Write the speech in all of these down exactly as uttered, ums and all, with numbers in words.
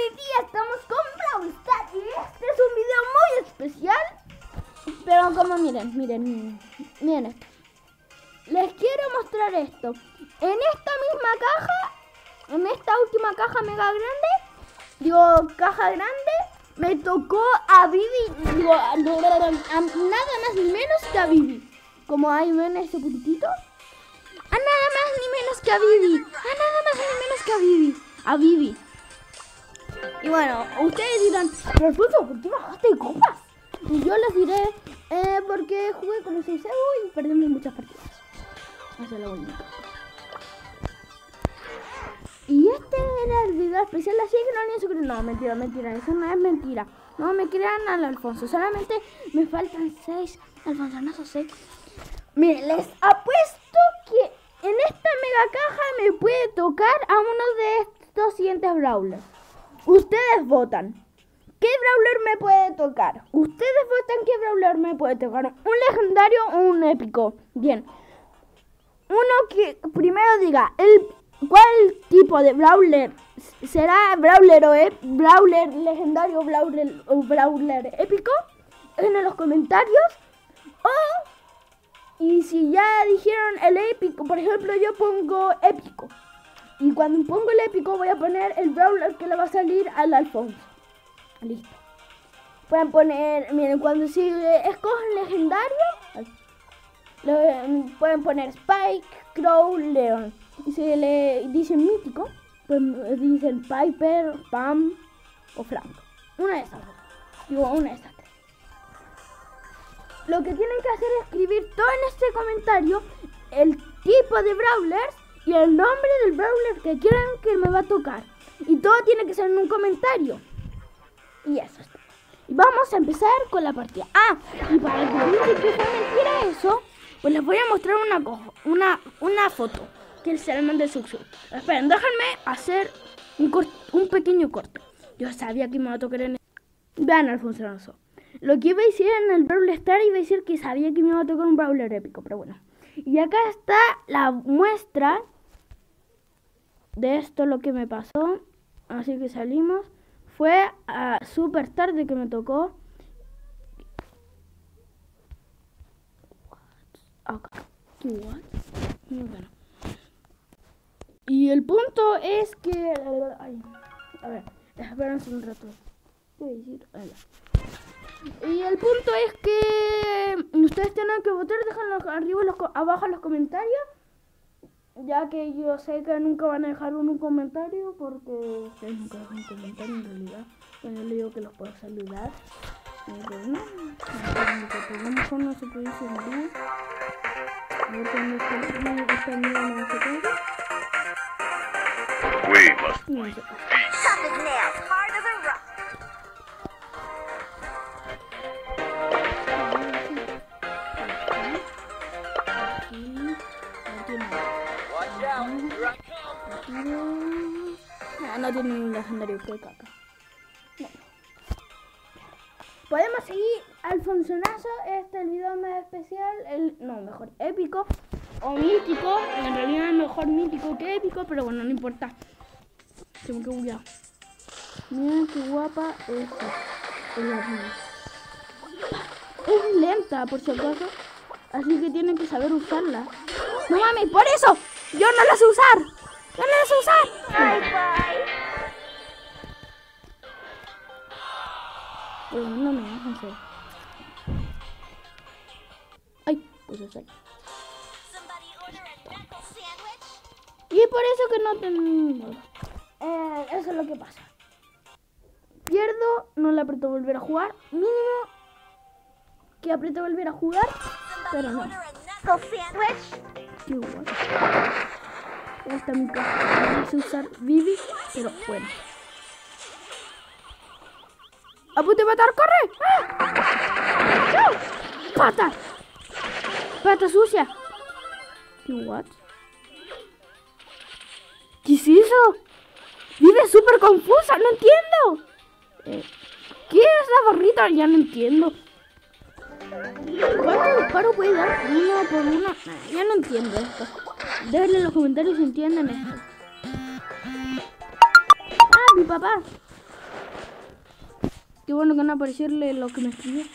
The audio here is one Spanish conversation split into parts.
hoy día estamos con Brawl Stars y este es un video muy especial. Pero como miren, miren, miren esto. Les quiero mostrar esto. En esta misma caja, en esta última caja mega grande, digo, caja grande, me tocó a Bibi, digo, a, a nada más ni menos que a Bibi. Como ahí ven ese puntito. A nada más ni menos que a Bibi. A nada más ni menos que a Bibi. A Bibi. Y bueno, ustedes dirán, pero Alfonso, ¿por qué bajaste de copas? Y yo les diré, eh, porque jugué con el seis y perdimos muchas partidas. Eso es lo bonito. Y este era el video especial, así que no le suscribir. No, mentira, mentira, eso no es mentira. No me crean al Alfonso, solamente me faltan seis. Alfonso, no son seis. Miren, les apuesto que en esta mega caja me puede tocar a uno de estos siguientes brawlers. Ustedes votan. ¿Qué brawler me puede tocar? Ustedes votan qué brawler me puede tocar. ¿Un legendario o un épico? Bien. Uno que primero diga el cuál tipo de brawler será, brawler o e brawler legendario brawler, o brawler épico, en los comentarios. O, y si ya dijeron el épico, por ejemplo, yo pongo épico. Y cuando pongo el épico voy a poner el brawler que le va a salir al Alfonso. Listo. Pueden poner, miren, cuando si escogen legendario, le, pueden poner Spike, Crow, Leon. Y si le dicen mítico, pues dicen Piper, Pam o Frank. Una de esas dos. Digo, una de esas tres. Lo que tienen que hacer es escribir todo en este comentario el tipo de brawlers y el nombre del brawler que quieran que me va a tocar. Y todo tiene que ser en un comentario. Y eso está. Y vamos a empezar con la partida. Ah, y para que piensen que fue mentira eso, pues les voy a mostrar una cojo, una, una foto que se le mandé Suxu. Esperen, déjenme hacer un, un pequeño corte. Yo sabía que me iba a tocar en el... Vean, Alfonso Alonso. Lo que iba a decir en el Brawl Star iba a decir que sabía que me iba a tocar un brawler épico, pero bueno. Y acá está la muestra de esto, lo que me pasó. Así que salimos. Fue uh, súper tarde que me tocó. Okay. What? Muy bueno. Y el punto es que... Ay, a ver, espérense un rato. ¿Qué voy a decir? Ahí va. Y el punto es que ustedes tienen que votar, déjenlo arriba, los, abajo en los comentarios. Ya que yo sé que nunca van a dejar un comentario, porque ustedes nunca dejan un comentario en realidad. Bueno, yo le digo que los puedo saludar. Pero no, a lo mejor no se puede decir bien. A ver cuando está bien, no se puede. We must No sé. Tough as nails, hard as a rock. Ah, no tiene un legendario que caca. No. Podemos seguir Alfonsonazo. Este es el video más especial. El, no, mejor épico o mítico. En realidad es mejor mítico que épico, pero bueno, no importa. Tengo que cuidar. Miren qué guapa es esta. Es la mía. Es lenta, por si acaso. Así que tienen que saber usarla. No mames, por eso yo no la sé usar. Yo no la sé usar. Bye bye. Pero no me dejan ser. Ay, pues eso ahí. Y por eso que no tengo. Eh, eso es lo que pasa. Pierdo, no le aprieto volver a jugar. Mínimo que aprieto volver a jugar. Pero no. Qué guay. Ahí está mi caja. No sé usar Bibi, pero bueno. ¡A punto de matar! ¡Corre! ¡Ah! ¡Pata! ¡Pata sucia! ¿Qué what? ¿Qué es eso? Vive súper confusa, no entiendo. Eh, ¿Qué es la barrita? Ya no entiendo. ¿Cuánto disparo puede dar? Uno por uno. Nah, ya no entiendo esto. Déjenle en los comentarios si entienden esto. Ah, mi papá. Qué bueno que no aparecerle lo que me escribió.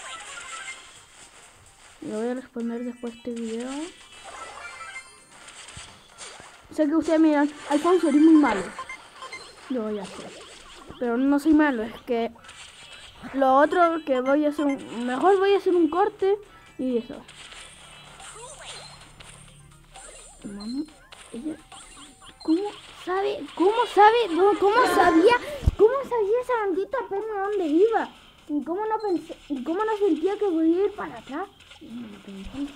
Le voy a responder después de este video. Sé que ustedes miran, Alfonso, eres muy malo. Lo voy a hacer. Pero no soy malo, es que lo otro que voy a hacer, un, mejor voy a hacer un corte y eso. Mami, ella, ¿cómo sabe? ¿Cómo sabe? No, ¿cómo sabía? ¿Cómo sabía esa maldita perna dónde iba? ¿Y cómo no pensé? ¿Y cómo no sentía que podía ir para atrás? No lo pensé.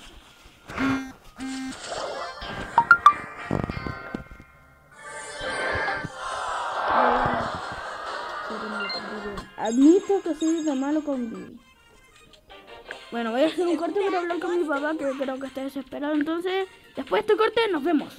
Admito que soy de malo con Vivi. Bueno, voy a hacer un corte para hablar con mi papá, que creo que está desesperado. Entonces, después de este corte, nos vemos.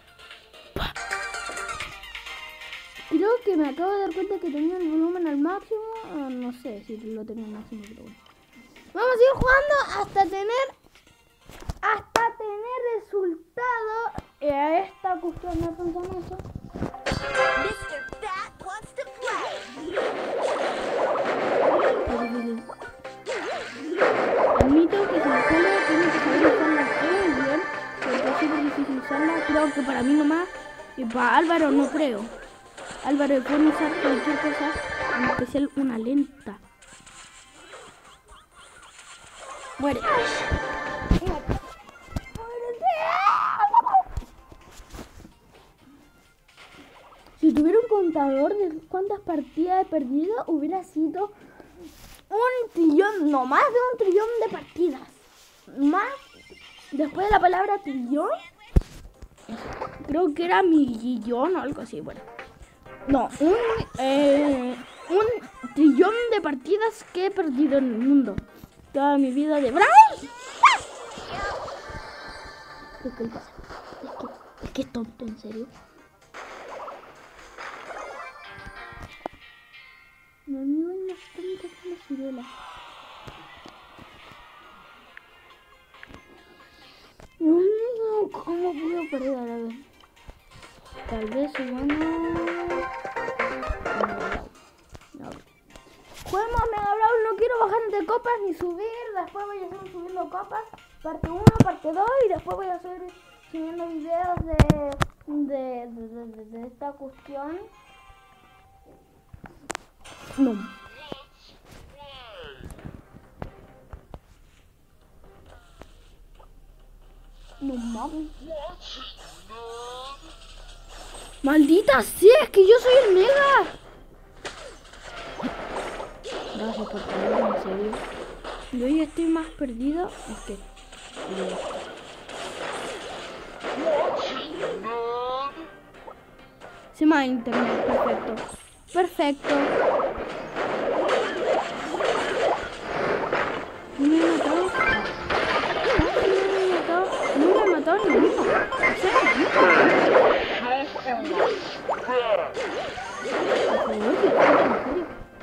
Creo que me acabo de dar cuenta que tenía el volumen al máximo. Oh, no sé si lo tenía al máximo, pero bueno. Vamos a ir jugando hasta tener hasta tener resultado a esta cuestión de pensamiento. mister Bat wants to play. Admito que si me sale, tengo que saber usarla muy bien, porque es súper difícil usarla. Creo que para mí nomás, y para Álvaro no creo. Álvaro puede usar cualquier cosa, en especial una lenta. Muere. Si tuviera un contador de cuántas partidas he perdido, hubiera sido un trillón, no más de un trillón de partidas. Más, después de la palabra trillón, creo que era millón o algo así, bueno. No, un, eh, un trillón de partidas que he perdido en el mundo. Toda mi vida de Braille. ¿Qué le pasa? Es que, es que es tonto, en serio. Mi amigo es más tonto que una ciruela. Dios mío, ¿cómo puedo perder a la vez? Tal vez humano. Juguemos Mega Brawl, no quiero bajar de copas ni subir. Después voy a seguir subiendo copas. Parte uno, parte dos. Y después voy a seguir subiendo videos de, de, de, de, de, de esta cuestión. No. No mames. Maldita sea, es que yo soy el Mega. Gracias por ponerme, en serio. Yo ya estoy más perdido. Es que... Se me va a internet, perfecto. Perfecto. No me he matado. No me he matado. No me he matado ni uno. O sea, por favor, que en serio.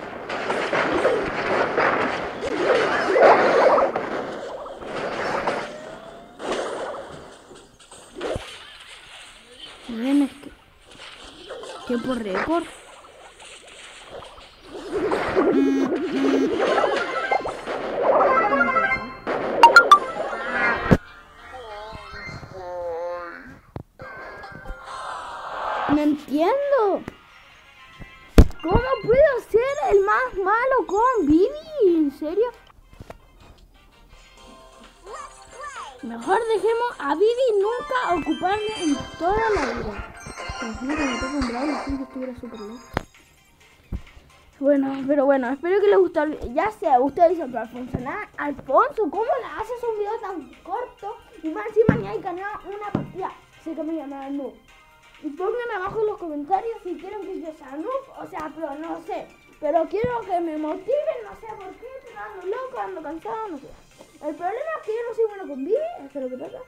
Miren, es que... Tiempo récord. No entiendo. ¿Cómo puedo ser el más malo con Vivi? ¿En serio? Mejor dejemos a Vivi nunca ocuparme en toda la vida. Imagino que me toca un Brawl así que estuviera súper loco. Bueno, pero bueno, espero que les guste el video. Ya sea, ustedes dicen, pero Alfonso, nada, Alfonso, ¿cómo le haces un video tan corto? Y más encima ni hay ganado una partida. Sé que me llaman noob. Y pongan abajo en los comentarios si quieren que yo sea noob o sea pro, no sé. Pero quiero que me motiven, no sé por qué, estoy ando loco, ando cansado, no sé. El problema es que yo no soy bueno con Vivi, eso es lo que pasa.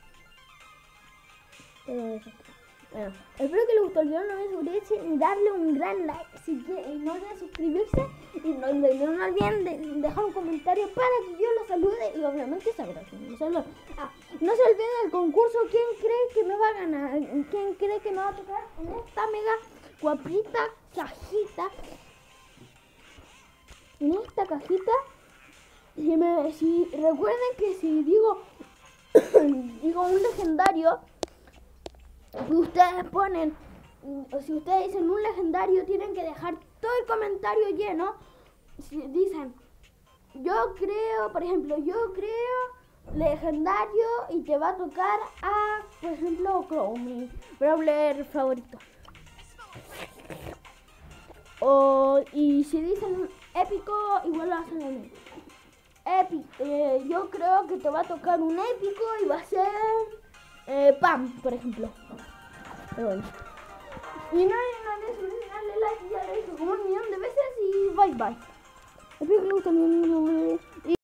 Pero eso. Bueno, espero que les gustó el video, no olviden suscribirse y darle un gran like si quieren, y no olviden suscribirse y no, no, no olviden de dejar un comentario para que yo los salude y obviamente sabrán que los saludo. Ah, no se olviden del concurso, ¿quién cree que me va a ganar? ¿Quién cree que me va a tocar en esta mega guapita cajita? en esta cajita, si, me, si recuerden que si digo, digo un legendario, ustedes ponen, o si ustedes dicen un legendario, tienen que dejar todo el comentario lleno. Si dicen, yo creo, por ejemplo, yo creo legendario y te va a tocar a, por ejemplo, Crow, mi brawler favorito. O, y si dicen épico, igual lo hacen en épico. Eh, yo creo que te va a tocar un épico y va a ser eh, Pam, por ejemplo. Pero bueno. Y no olviden darle like, ya lo he dicho como un millón de veces y bye bye. Espero que les guste mi